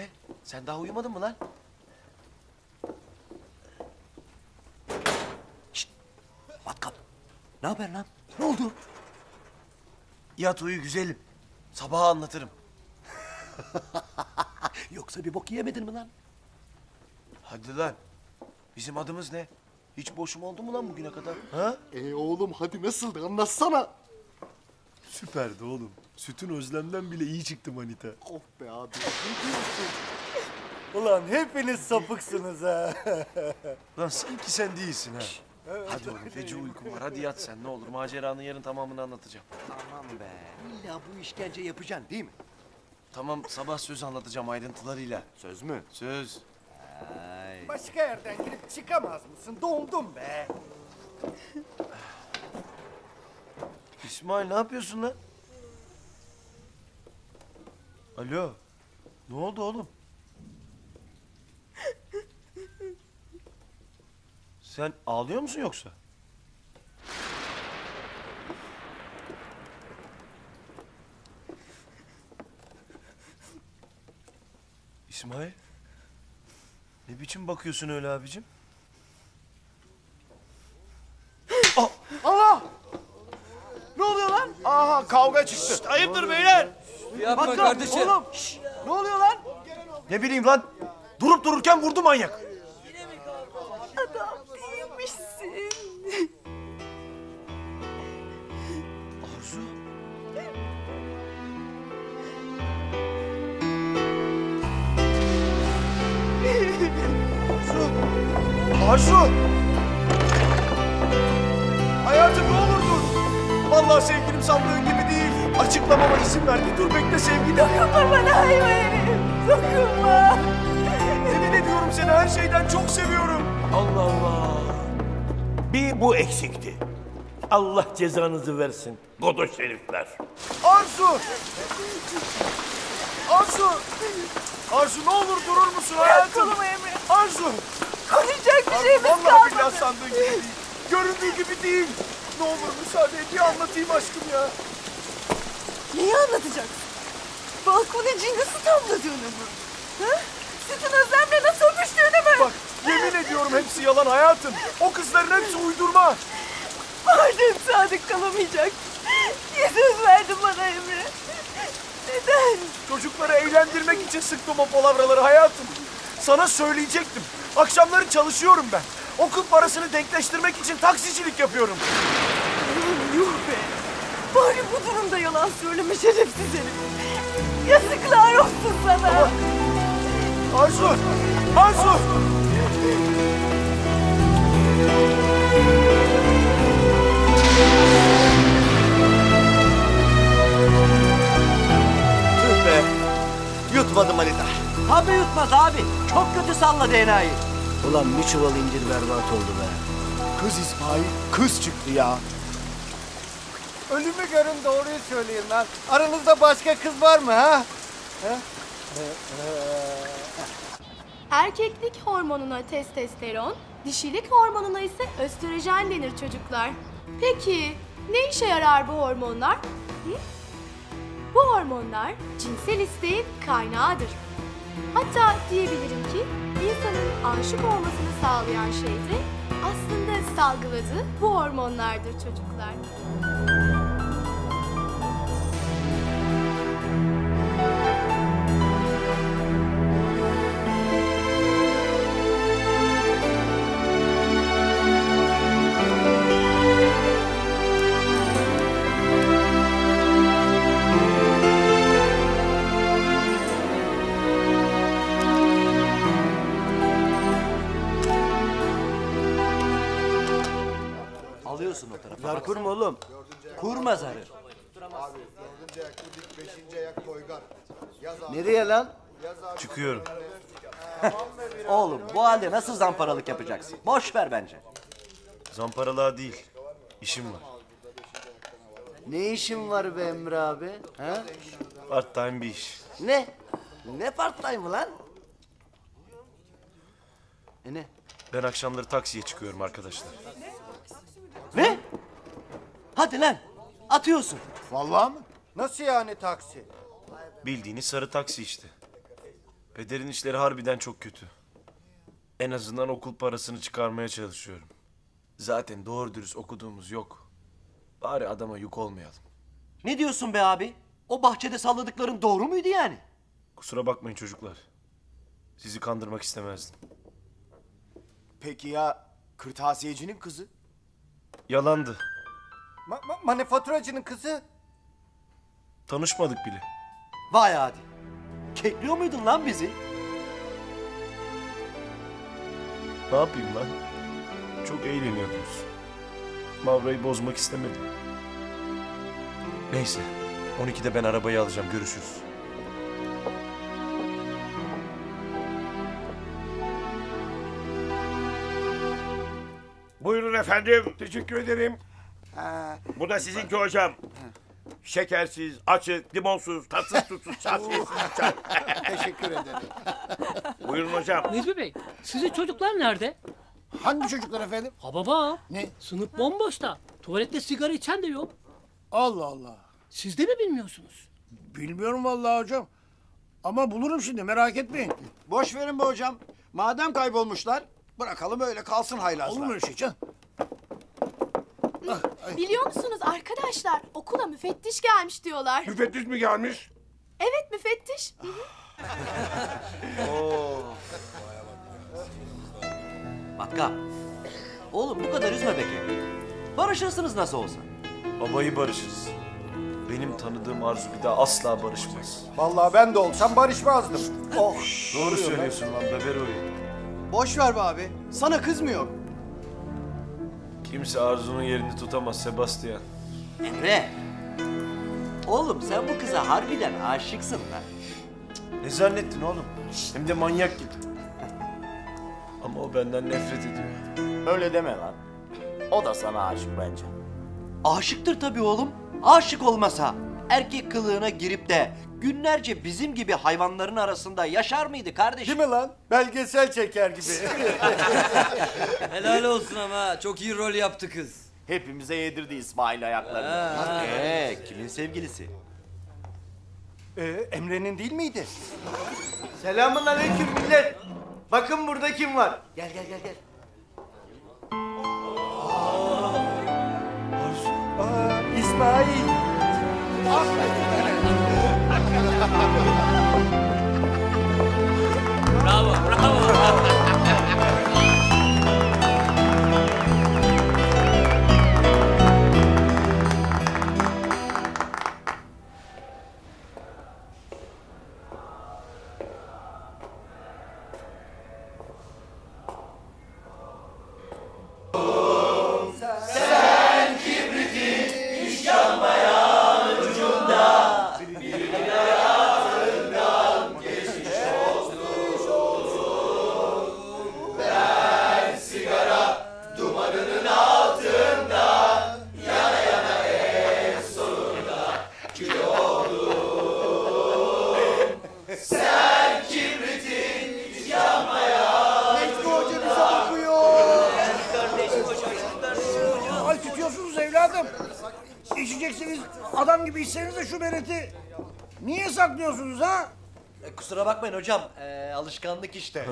İsmail, sen daha uyumadın mı lan? Şşt! Matkap! Ne haber lan? Ne oldu? Yat uyu güzelim. Sabaha anlatırım. Yoksa bir bok yiyemedin mi lan? Hadi lan. Bizim adımız ne? Hiç boşum oldu mu lan bugüne kadar? Ha? Oğlum hadi nasıldı anlatsana. Süperdi oğlum. Sütün özlemden bile iyi çıktı manita. Of be abi. Ne diyorsun? Ulan hepiniz sapıksınız ha. Lan sanki sen değilsin ha. Hadi oğlum feci uykum var. Hadi yat sen ne olur. Maceranın yarın tamamını anlatacağım. Aman be. İlla bu işkence yapacaksın değil mi? Tamam sabah söz anlatacağım ayrıntılarıyla. Söz mü? Söz. Ay. Başka yerden girip çıkamaz mısın? Dondum be. İsmail ne yapıyorsun lan? Alo. Ne oldu oğlum? Sen ağlıyor musun yoksa? İsmail. Ne biçim bakıyorsun öyle abicim? Allah! Ne oluyor lan? Aha kavga çıktı. Hayırdır beyler? Yapma kardeşim. Oğlum! Ne oluyor lan? Ne bileyim lan. Durup dururken vurdu manyak. Adam değilmişsin. Arzu. Arzu. Arzu. Hayatım ne olur dur. Vallahi sevgilim sandığın gibi değil. Açıklamama izin ver. Bir dur bekle sevgilim. Dokunma bana hayvan herif. Dokunma. Yemin ediyorum seni her şeyden çok seviyorum. Allah Allah. Bir bu eksikti. Allah cezanızı versin. Godoş herifler. Arzu. Arzu. Arzu ne olur durur musun hayatım? Kolumu Emre. Arzu. Konuşacak bir şeyimiz Vallahi kalmadı. billahi sandığın gibi değil. Göründüğü gibi değil. Ne olur müsaade et. Bir anlatayım aşkım ya. Neyi anlatacaksın? Balkon için nasıl damladığını mı? Ha? Sütün özlemle nasıl öpüştüğünü mü? Bak yemin ediyorum hepsi yalan hayatım. O kızların hepsi uydurma. Madem sadık kalamayacak. Niye söz verdin bana Emre? Neden? Çocukları eğlendirmek için sıktım o palavraları hayatım. Sana söyleyecektim. Akşamları çalışıyorum ben. Okul parasını denkleştirmek için taksicilik yapıyorum. Yuh be! Bari bu durumda yalan söyleme şerefsiz herif. Yazıklar olsun sana. Arzu! Arzu! Tüh be. Yutmadı manita. Tabii yutmaz abi. Çok kötü salladı enayi. Ulan bir çuval incir berbat oldu be. Kız İsmail kız çıktı ya. Ölümü görün doğruyu söyleyin lan. Aranızda başka kız var mı ha? Erkeklik hormonuna testosteron, dişilik hormonuna ise östrojen denir çocuklar. Peki ne işe yarar bu hormonlar? Hı? Bu hormonlar cinsel isteğin kaynağıdır. Hatta diyebilirim ki insanın aşık olmasını sağlayan şey de aslında salgıladığı bu hormonlardır çocuklar. Alıyorsun o tarafa. Zar kurma oğlum. Kurma zarı. Nereye lan? Çıkıyorum. Oğlum bu halde nasıl zamparalık yapacaksın? Boş ver bence. Zamparalığa değil. İşim var. Ne işin var be Emre abi? Ha? Part time bir iş. Ne? Ne part time lan? Ne? Ben akşamları taksiye çıkıyorum arkadaşlar. Ne? Hadi lan. Atıyorsun. Vallahi mı? Nasıl yani taksi? Bildiğiniz sarı taksi işte. Pederin işleri harbiden çok kötü. En azından okul parasını çıkarmaya çalışıyorum. Zaten doğru dürüst okuduğumuz yok. Bari adama yük olmayalım. Ne diyorsun be abi? O bahçede salladıkların doğru muydu yani? Kusura bakmayın çocuklar. Sizi kandırmak istemezdim. Peki ya kırtasiyecinin kızı? Yalandı. Manifaturacının kızı. Tanışmadık bile. Vay hadi. Kekliyor muydun lan bizi? Ne yapayım lan? Çok eğleniyordunuz. Mavra'yı bozmak istemedim. Neyse. 12'de ben arabayı alacağım. Görüşürüz. Buyurun efendim. Teşekkür ederim. Bu da sizinki hocam. Şekersiz, açık, limonsuz, tatsız, tuzsuz, şanslısız çay. Teşekkür ederim. Buyurun hocam. Necmi Bey, sizin çocuklar nerede? Hangi çocuklar efendim? Ha baba, Ne? sınıf bomboşta. Tuvalette sigara içen de yok. Allah Allah. Siz de mi bilmiyorsunuz? Bilmiyorum vallahi hocam. Ama bulurum şimdi merak etmeyin. Boş verin be hocam. Madem kaybolmuşlar bırakalım öyle kalsın haylazlar. Olur mu öyle şey can? Biliyor musunuz arkadaşlar okula müfettiş gelmiş diyorlar. Müfettiş mi gelmiş? Evet müfettiş. Hı hı. Matkap. Oğlum bu kadar üzme be kendini. Barışırsınız nasıl olsa. Babayı barışırız. Benim tanıdığım Arzu bir daha asla barışmaz. Vallahi ben de olsam barışmazdım. Oh. Doğru söylüyorsun lan Beberoğlu. Boş ver be abi. Sana kız mı yok? Kimse Arzu'nun yerini tutamaz Sebastian. Emre. Oğlum sen bu kıza harbiden aşıksın lan. Ne zannettin oğlum? Hem de manyak gibi. Ama o benden nefret ediyor. Öyle deme lan. O da sana aşık bence. Aşıktır tabii oğlum. Aşık olmasa erkek kılığına girip de günlerce bizim gibi hayvanların arasında yaşar mıydı kardeşim? Değil mi lan? Belgesel çeker gibi. Helal olsun ama çok iyi rol yaptı kız. Hepimize yedirdi İsmail ayaklarını. Kimin sevgilisi? Emre'nin değil miydi? Selamun aleyküm millet. Bakın burada kim var? Gel gel gel gel. İsmail. Bravo, bravo. Ay tutuyorsunuz evladım. İçeceksiniz adam gibi içsenize şu bereti. Niye saklıyorsunuz ha? Kusura bakmayın hocam. Alışkanlık işte.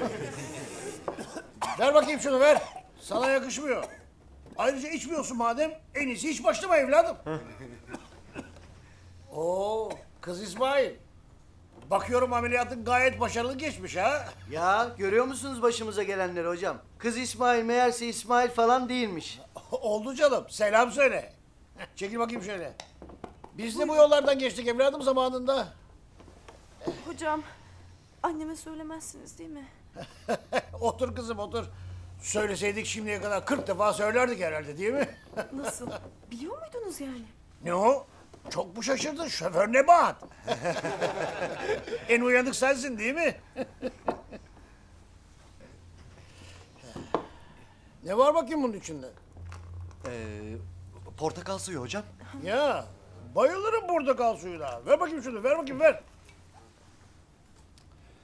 Ver bakayım şunu ver. Sana yakışmıyor. Ayrıca içmiyorsun madem en iyisi hiç başlama evladım. Oo, kız İsmail. Bakıyorum ameliyatın gayet başarılı geçmiş ha. Ya görüyor musunuz başımıza gelenleri hocam? Kız İsmail meğerse İsmail falan değilmiş. Oldu canım. Selam söyle. Çekil bakayım şöyle. Biz de bu yollardan geçtik evladım zamanında. Hocam, anneme söylemezsiniz değil mi? Otur kızım otur. Söyleseydik şimdiye kadar 40 defa söylerdik herhalde değil mi? Nasıl? Biliyor muydunuz yani? Ne o? Çok mu şaşırdın? Şoför Nebahat. En uyanık sensin değil mi? Ne var bakayım bunun içinde? Portakal suyu hocam. Ya bayılırım portakal suyuna. Ver bakayım şunu, ver bakayım ver.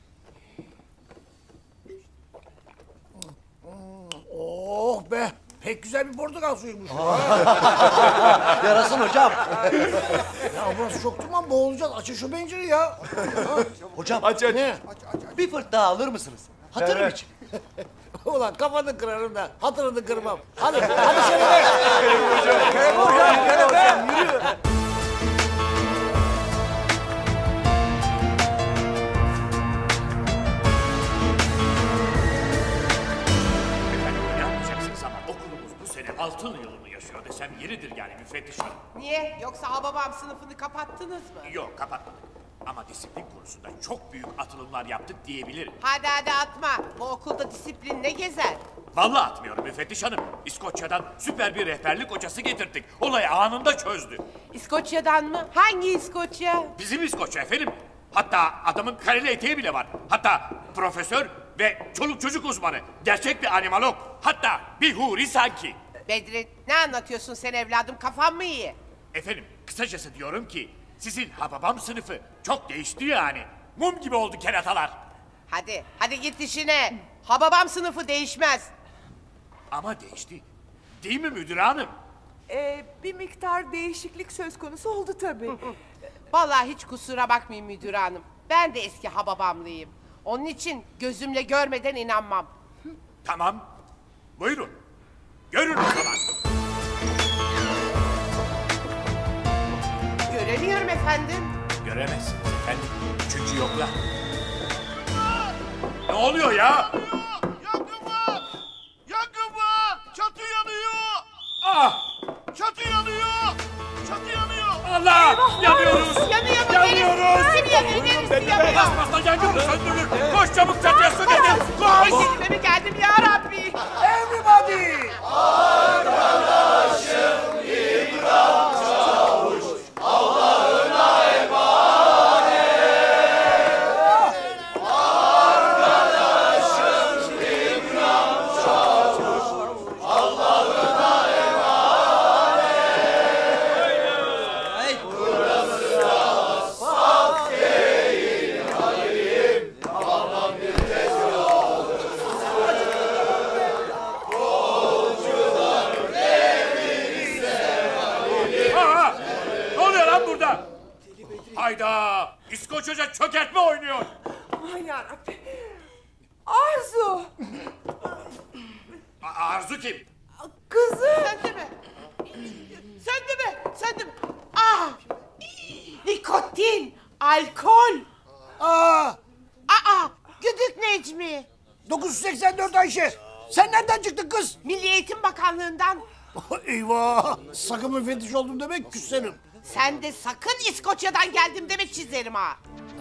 Oh be, Pek güzel bir portakal suyuymuş. Yarasın hocam. Ya burası çok duman, boğulacağız. Açın şu pencereyi ya. Hocam Aç. Ne? bir fırt daha alır mısınız? Hatırım için. Ulan kafanı kırarım da hatırını kırmam. Hadi şöyle. Ne yapacaksınız ama okulumuz bu sene altın yılını yaşıyor desem yeridir yani müfettiş hanım. Niye? Yoksa Hababam sınıfını kapattınız mı? Yok kapatmadık. Ama disiplin konusunda çok büyük atılımlar yaptık diyebilirim. Hadi atma. Bu okulda disiplin ne gezer? Vallahi atmıyorum müfettiş hanım. İskoçya'dan süper bir rehberlik hocası getirdik. Olayı anında çözdü. İskoçya'dan mı? Hangi İskoçya? Bizim İskoçya efendim. Hatta adamın kareli eteği bile var. Hatta profesör ve çoluk çocuk uzmanı. Gerçek bir animalog. Hatta bir huri sanki. Bedri, ne anlatıyorsun sen evladım? Kafan mı iyi? Efendim kısacası diyorum ki sizin Hababam sınıfı çok değişti yani. Mum gibi oldu keratalar. Hadi git işine. Hababam sınıfı değişmez. Ama değişti. Değil mi müdür hanım? Bir miktar değişiklik söz konusu oldu tabii. Vallahi hiç kusura bakmayın müdür hanım. Ben de eski Hababamlıyım. Onun için gözümle görmeden inanmam. Tamam. Buyurun. Görün o zaman. Göremiyorum efendim. Göremezsiniz efendim. Çünkü yoklar. Ne oluyor ya? Yangın var! Yangın var! Çatı yanıyor! Ah! Çatı yanıyor! Çatı yanıyor! Allah! Yanıyoruz! Yanıyor mu? Yanıyoruz! Neresi yanıyor? Basmazsa yangını söndürür. Koş çabuk çatıya su getir. Koş! Kendime mi geldim ya Rabbi? Everybody! Aa! Ne oluyor lan burada? Hayda! İskoç Hoca çökertme oynuyor. Aman yarabbim. Arzu. Arzu kim? Kızım. Söndü mü? Söndü mü? Ah! Nikotin, alkol. Aa, Güdük Necmi. 984 Ayşe. Sen nereden çıktın kız? Milli Eğitim Bakanlığı'ndan. Eyvah! Sakın müfettiş oldum demek küserim. Sen de sakın İskoçya'dan geldim deme çizerim ha.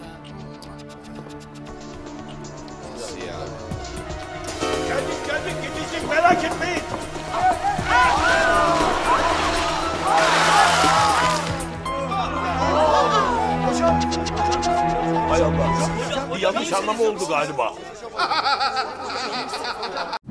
Geldik gidecek merak etmeyin. Hay Allah. Bir yanlış anlama oldu galiba.